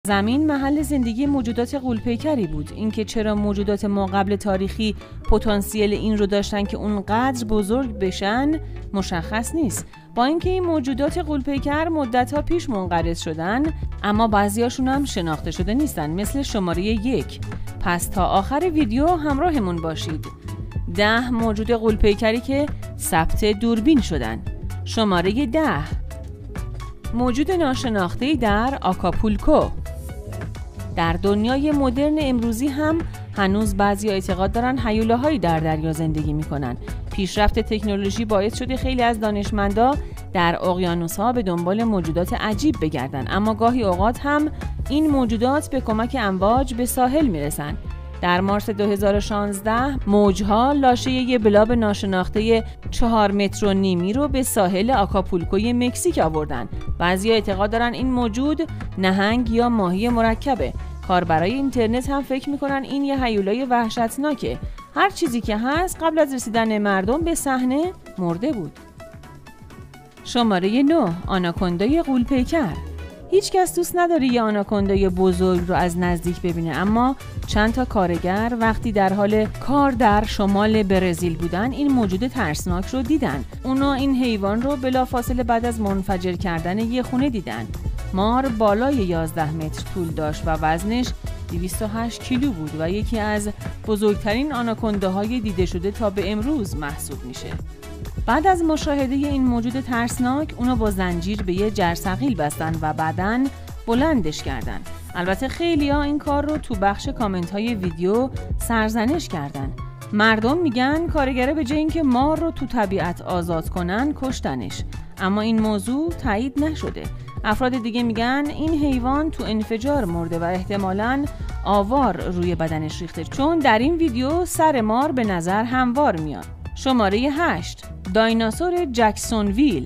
زمین محل زندگی موجودات غول‌پیکری بود. اینکه چرا موجودات ما قبل تاریخی پتانسیل این رو داشتن که اونقدر بزرگ بشن مشخص نیست. با اینکه این موجودات غول‌پیکر مدت‌ها پیش منقرض شدن، اما بعضیاشون هم شناخته شده نیستن، مثل شماره 1. پس تا آخر ویدیو همراهمون باشید. 10 موجود غول‌پیکری که ثبت دوربین شدن. شماره 10: موجود ناشناخته‌ای در آکاپولکو. در دنیای مدرن امروزی هم هنوز بعضی اعتقاد دارن هیولاهایی در دریا زندگی میکنن. پیشرفت تکنولوژی باعث شده خیلی از دانشمندا در اقیانوس‌ها به دنبال موجودات عجیب بگردن، اما گاهی اوقات هم این موجودات به کمک امواج به ساحل میرسن. در مارس 2016 موجها لاشه یه بلاب ناشناخته 4.5 متر رو به ساحل آکاپولکوی مکزیک آوردن. بعضی اعتقاد دارن این موجود نهنگ یا ماهی مرکبه. کاربرای اینترنت هم فکر میکنن این یه هیولای وحشتناکه. هر چیزی که هست قبل از رسیدن مردم به صحنه مرده بود. شماره 9: آناکوندای غول‌پیکر. هیچ کس دوست نداره یه آناکوندای بزرگ رو از نزدیک ببینه، اما چند تا کارگر وقتی در حال کار در شمال برزیل بودن این موجود ترسناک رو دیدن. اونا این حیوان رو بلافاصله بعد از منفجر کردن یه خونه دیدن. مار بالای 11 متر طول داشت و وزنش 208 کیلو بود و یکی از بزرگترین آناکونداهای دیده شده تا به امروز محسوب میشه. بعد از مشاهده این موجود ترسناک، اونا با زنجیر به یه جرثقیل بستن و بعداً بلندش کردن. البته خیلی‌ها این کار رو تو بخش کامنت‌های ویدیو سرزنش کردن. مردم میگن کارگره به جای اینکه مار رو تو طبیعت آزاد کنن کشتنش، اما این موضوع تایید نشده. افراد دیگه میگن این حیوان تو انفجار مرده و احتمالاً آوار روی بدنش ریخته، چون در این ویدیو سر مار به نظر هموار میاد. شماره 8: دایناسور جکسونویل.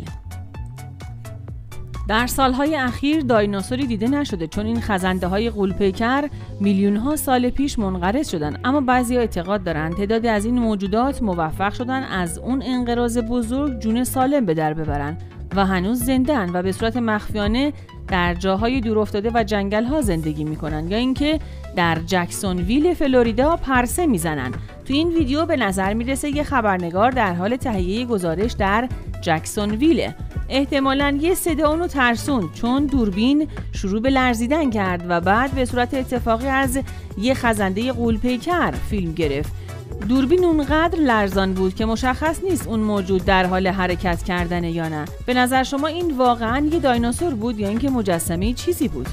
در سالهای اخیر دایناسوری دیده نشده، چون این خزنده های غول‌پیکر میلیون‌ها سال پیش منقرض شدن، اما بعضی‌ها اعتقاد دارن تعدادی از این موجودات موفق شدن از اون انقراض بزرگ جون سالم به در ببرن و هنوز زنده‌اند و به صورت مخفیانه در جاهای دورافتاده و جنگل‌ها زندگی می‌کنن، یا اینکه در جکسونویل فلوریدا پرسه میزنن. تو این ویدیو به نظر میرسه یه خبرنگار در حال تهیه گزارش در جکسونویله. احتمالاً یه صدا اونو ترسوند، چون دوربین شروع به لرزیدن کرد و بعد به صورت اتفاقی از یه خزنده غول‌پیکر فیلم گرفت. دوربین اونقدر لرزان بود که مشخص نیست اون موجود در حال حرکت کردنه یا نه. به نظر شما این واقعاً یه دایناسور بود یا اینکه مجسمه چیزی بود؟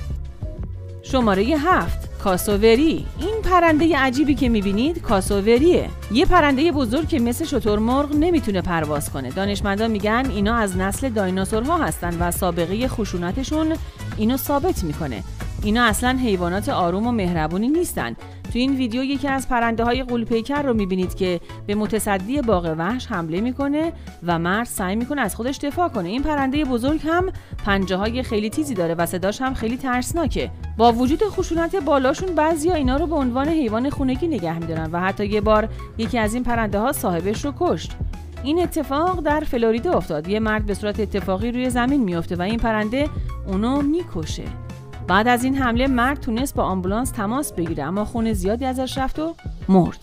شماره 7: کاسووری. این پرنده عجیبی که میبینید کاسووریه، یه پرنده بزرگ که مثل شترمرغ نمیتونه پرواز کنه. دانشمندان میگن اینا از نسل دایناسورها هستن و سابقه خشونتشون اینو ثابت میکنه. اینا اصلا حیوانات آروم و مهربونی نیستن. تو این ویدیو یکی از پرنده های غول‌پیکر رو میبینید که به متصدی باغ وحش حمله میکنه و مرد سعی میکنه از خودش دفاع کنه. این پرنده بزرگ هم پنجه های خیلی تیزی داره و صداش هم خیلی ترسناکه. با وجود خشونت بالاشون بعضیا اینا رو به عنوان حیوان خونگی نگه میدارن و حتی یه بار یکی از این پرنده ها صاحبش رو کشت. این اتفاق در فلوریدا افتاد. یه مرد به صورت اتفاقی روی زمین میفته و این پرنده اونو میکشه. بعد از این حمله مرد تونست با آمبولانس تماس بگیره، اما خون زیادی ازش رفت و مرد.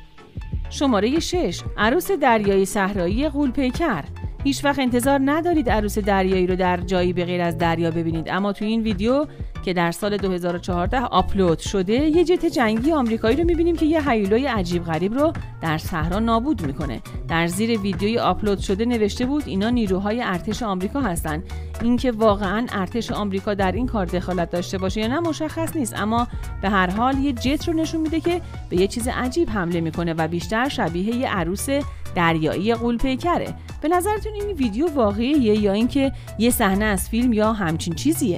شماره 6: عروس دریایی صحرایی غول‌پیکر. هیچ وقت انتظار ندارید عروس دریایی رو در جایی به غیر از دریا ببینید، اما تو این ویدیو که در سال 2014 آپلود شده یه جت جنگی آمریکایی رو می‌بینیم که یه هیولای عجیب غریب رو در صحرا نابود می‌کنه. در زیر ویدیوی آپلود شده نوشته بود اینا نیروهای ارتش آمریکا هستن. اینکه واقعاً ارتش آمریکا در این کار دخالت داشته باشه یا نه مشخص نیست، اما به هر حال یه جت رو نشون میده که به یه چیز عجیب حمله می‌کنه و بیشتر شبیه یه عروس دریایی غول‌پیکره. به نظرتون این ویدیو واقعیه یا اینکه یه صحنه از فیلم یا همچین چیزیه؟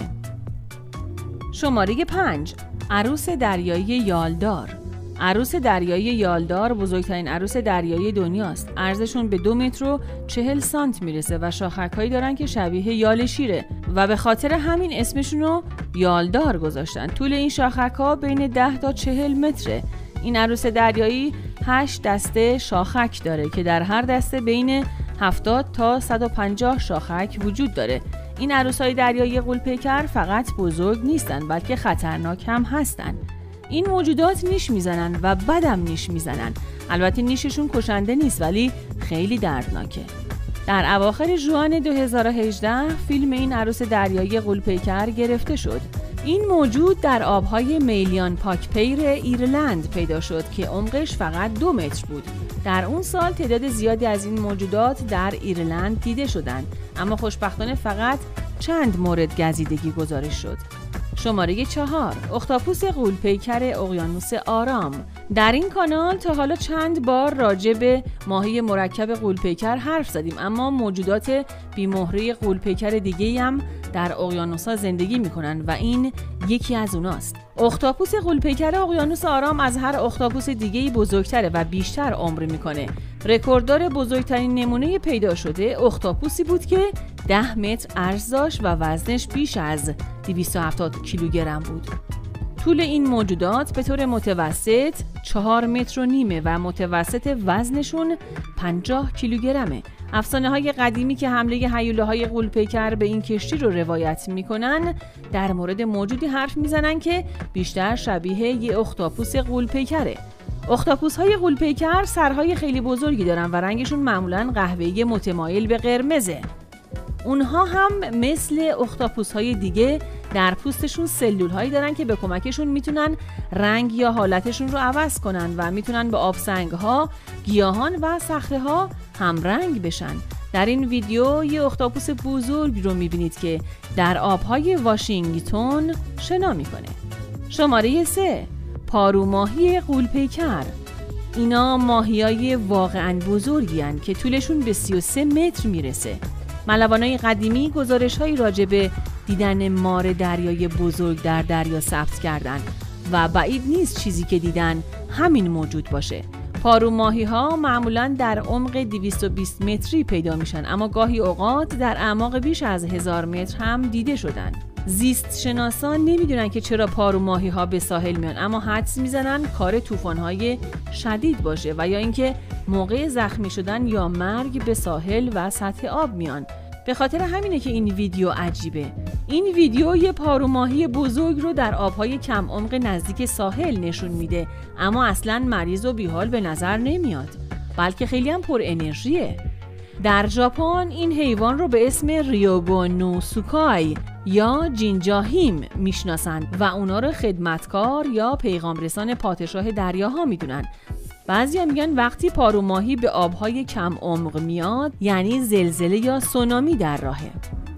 شماره 5: عروس دریایی یالدار. عروس دریایی یالدار بزرگترین عروس دریایی دنیاست. عرضشون به 2 متر و 40 سانت میرسه و شاخک‌هایی دارن که شبیه یال شیره و به خاطر همین اسمشون رو یالدار گذاشتن. طول این شاخک‌ها بین 10 تا 40 متره. این عروس دریایی 8 دسته شاخک داره که در هر دسته بین 70 تا 150 شاخک وجود داره. این عروسای دریایی غول‌پیکر فقط بزرگ نیستن بلکه خطرناک هم هستن. این موجودات نیش میزنن و بدم نیش میزنن. البته نیششون کشنده نیست ولی خیلی دردناکه. در اواخر ژوئن 2018 فیلم این عروس دریایی غول‌پیکر گرفته شد. این موجود در آبهای میلیان پاکپیر ایرلند پیدا شد که عمقش فقط 2 متر بود. در اون سال تعداد زیادی از این موجودات در ایرلند دیده شدند، اما خوشبختانه فقط چند مورد گزیدگی گزارش شد. شماره 4، اختاپوس غول‌پیکر اقیانوس آرام. در این کانال تا حالا چند بار راجع به ماهی مرکب غول‌پیکر حرف زدیم، اما موجودات بی‌مهره غول‌پیکر دیگه‌ای هم در اقیانوس‌ها زندگی می‌کنن و این یکی از اوناست. اختاپوس غول‌پیکر اقیانوس آرام از هر اختاپوس دیگه‌ای بزرگتره و بیشتر عمر می‌کنه. رکورددار بزرگترین نمونه پیدا شده اختاپوسی بود که 10 متر عرض داشت و وزنش بیش از 270 کیلوگرم بود. طول این موجودات به طور متوسط 4 متر و نیمه و متوسط وزنشون 50 کیلوگرمه. افسانه‌های قدیمی که حمله هیولاهای غول‌پیکر به این کشتی رو روایت میکنن در مورد موجودی حرف میزنن که بیشتر شبیه یه اختاپوس غول‌پیکره. اختاپوس‌های غول‌پیکر سرهای خیلی بزرگی دارن و رنگشون معمولاً قهوه‌ای متمایل به قرمزه. اونها هم مثل اختاپوس‌های دیگه در پوستشون سلول‌هایی دارن که به کمکشون میتونن رنگ یا حالتشون رو عوض کنن و میتونن به آبسنگ‌ها، گیاهان و صخره‌ها هم رنگ بشن. در این ویدیو یه اختاپوس بزرگ رو میبینید که در آب‌های واشنگتن شنا میکنه. شماره 3، پاروماهی غول‌پیکر. اینا ماهیای واقعاً بزرگی هن که طولشون به 33 متر میرسه. ملوانای قدیمی گزارش‌هایی راجع به دیدن مار دریای بزرگ در دریا ثبت کردن و بعید نیست چیزی که دیدن همین موجود باشه. پاروماهی‌ها معمولاً در عمق 220 متری پیدا میشن، اما گاهی اوقات در اعماق بیش از 1000 متر هم دیده شدن. زیست شناسان نمیدونن که چرا پاروماهی‌ها به ساحل میان، اما حدس میزنن کار طوفان‌های شدید باشه و یا اینکه موقع زخمی شدن یا مرگ به ساحل و سطح آب میان. به خاطر همینه که این ویدیو عجیبه. این ویدیو یه پاروماهی بزرگ رو در آبهای کم عمق نزدیک ساحل نشون میده، اما اصلاً مریض و بیحال به نظر نمیاد، بلکه خیلی هم پر انرژیه. در ژاپن این حیوان رو به اسم ریوگونوسوکای یا جینجاهیم میشناسند و اونا رو خدمتکار یا پیغام رسان پادشاه دریاها میدونن. بعضیا میگن وقتی پاروماهی به آبهای کم عمق میاد یعنی زلزله یا سونامی در راهه.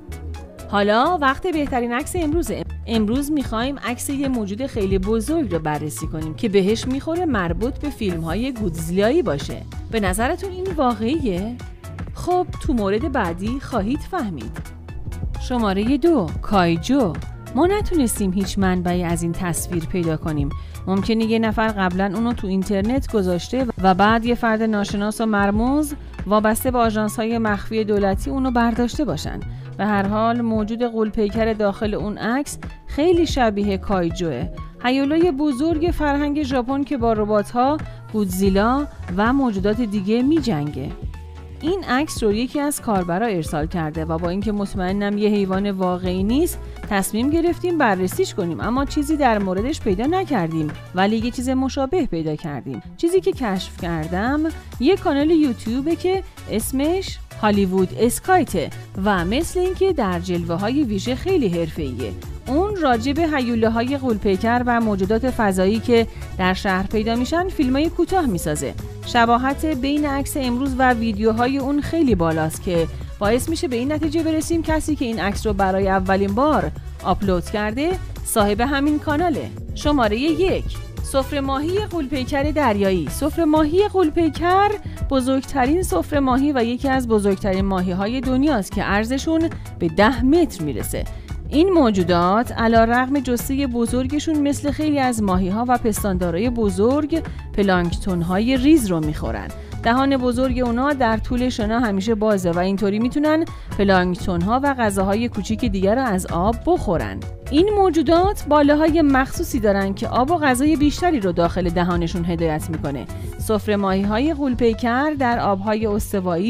حالا وقت بهترین عکس امروزه. امروز میخوایم عکس یه موجود خیلی بزرگ رو بررسی کنیم که بهش میخوره مربوط به فیلم‌های گودزیلایی باشه. به نظرتون این واقعیه؟ خب تو مورد بعدی خواهید فهمید. شماره 2، کایجو. ما نتونستیم هیچ منبعی از این تصویر پیدا کنیم. ممکنه یه نفر قبلا اونو تو اینترنت گذاشته و بعد یه فرد ناشناس و مرموز وابسته به آژانس‌های مخفی دولتی اونو برداشته باشن. به هر حال موجود غول‌پیکر داخل اون عکس خیلی شبیه کایجوه، هیولای بزرگ فرهنگ ژاپن که با ربات‌ها، گودزیلا و موجودات دیگه می‌جنگه. این عکس رو یکی از کاربرا ارسال کرده و با اینکه مطمئنم یه حیوان واقعی نیست تصمیم گرفتیم بررسیش کنیم، اما چیزی در موردش پیدا نکردیم، ولی یه چیز مشابه پیدا کردیم. چیزی که کشف کردم یه کانال یوتیوبه که اسمش هالیوود اسکایته و مثل اینکه در جلوه‌های ویژه خیلی حرفه‌ایه. اون راجع به هیولاهای غول‌پیکر و موجودات فضایی که در شهر پیدا میشن فیلمای کوتاه میسازه. شباهت بین عکس امروز و ویدیوهای اون خیلی بالاست که باعث میشه به این نتیجه برسیم کسی که این عکس رو برای اولین بار آپلود کرده صاحب همین کاناله. شماره 1، سفره‌ماهی غول‌پیکر دریایی. سفره‌ماهی غول‌پیکر بزرگترین سفره‌ماهی و یکی از بزرگترین ماهی‌های دنیاست که عرضشون به 10 متر میرسه. این موجودات علی‌رغم جثه بزرگشون مثل خیلی از ماهی‌ها و پستاندارای بزرگ پلانکتون‌های ریز رو می‌خورن. دهان بزرگ اونا در طول شنا همیشه بازه و اینطوری میتونن پلانکتون‌ها و غذاهای کوچیک دیگر رو از آب بخورن. این موجودات باله‌های مخصوصی دارن که آب و غذای بیشتری رو داخل دهانشون هدایت میکنه. سفره‌ماهی‌های غول‌پیکر در آب‌های استوایی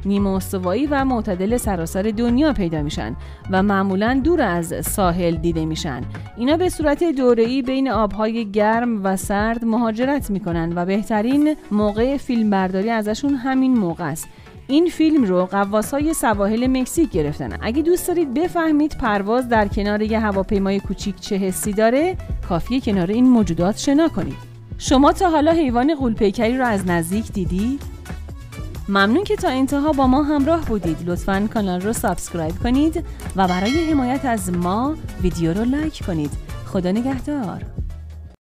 نیمه استوایی و معتدل سراسر دنیا پیدا میشن و معمولاً دور از ساحل دیده میشن. اینا به صورت دوره‌ای بین آبهای گرم و سرد مهاجرت میکنن و بهترین موقع فیلم برداری ازشون همین موقع است. این فیلم رو غواصای سواحل مکزیک گرفتن. اگه دوست دارید بفهمید پرواز در کنار یه هواپیمای کوچیک چه حسی داره، کافیه کنار این موجودات شنا کنید. شما تا حالا حیوان غول‌پیکری رو از نزدیک دیدید؟ ممنون که تا انتها با ما همراه بودید. لطفاً کانال رو سابسکرایب کنید و برای حمایت از ما ویدیو رو لایک کنید. خدا نگهدار.